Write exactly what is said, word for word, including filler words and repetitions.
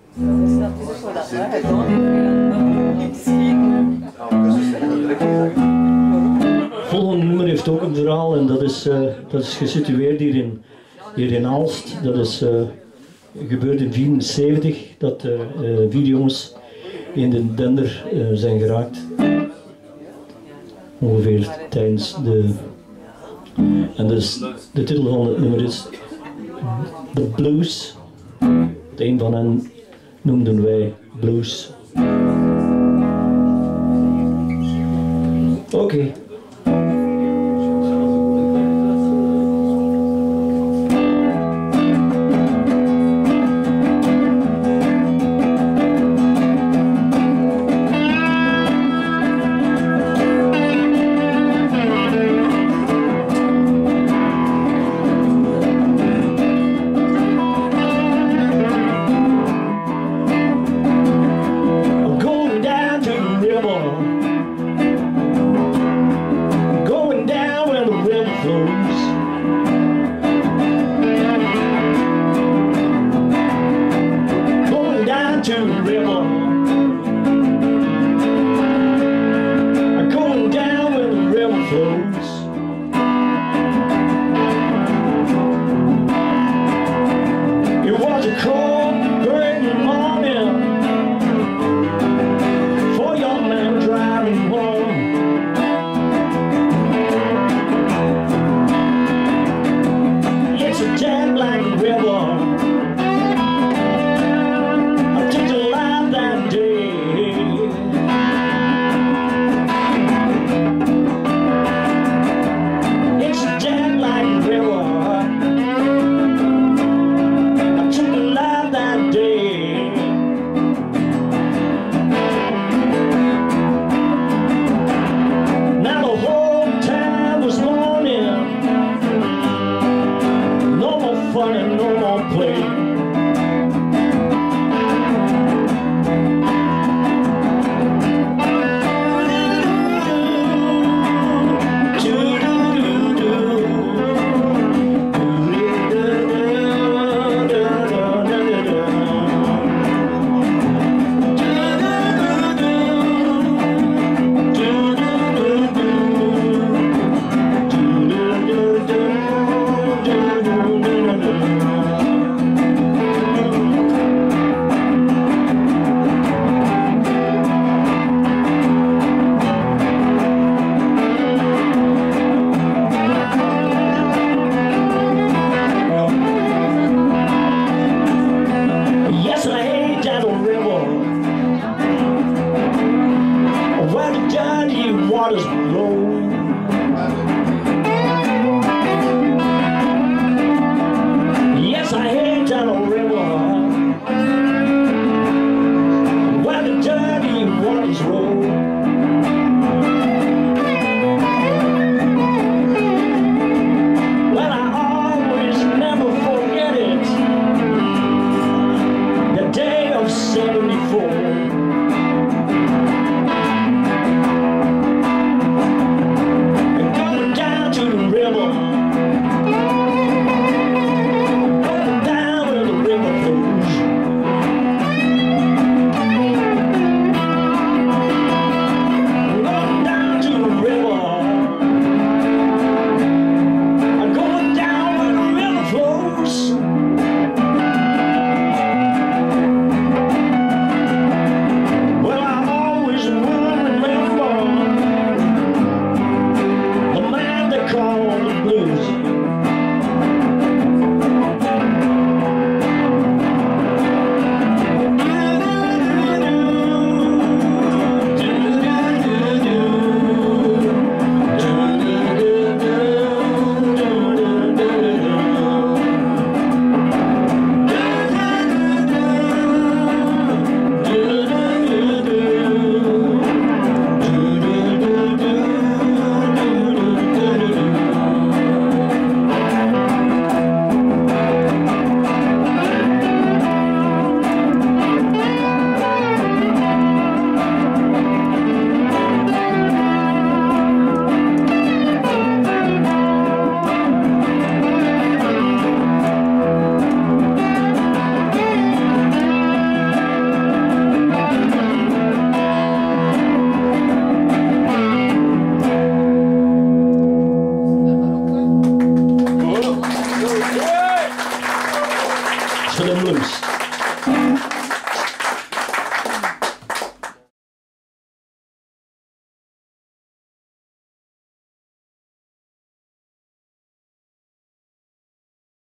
Volgende nummer heeft ook een verhaal en dat is, uh, dat is gesitueerd hier in, hier in Aalst. Dat is uh, gebeurd in vierenzeventig dat uh, uh, vier jongens in de dender uh, zijn geraakt. Ongeveer tijdens de... En dus de titel van het nummer is The Blues. Het een van hen noemden wij Blues. Oké. Okay.